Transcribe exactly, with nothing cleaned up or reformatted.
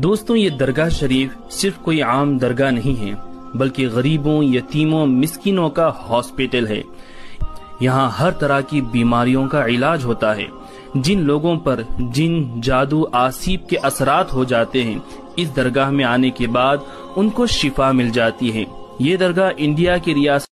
दोस्तों, ये दरगाह शरीफ सिर्फ कोई आम दरगाह नहीं है, बल्कि गरीबों, यतीमों, मिस्किनों का हॉस्पिटल है। यहाँ हर तरह की बीमारियों का इलाज होता है। जिन लोगों पर जिन, जादू, आसीब के असरात हो जाते हैं, इस दरगाह में आने के बाद उनको शिफा मिल जाती है। ये दरगाह इंडिया की रियासत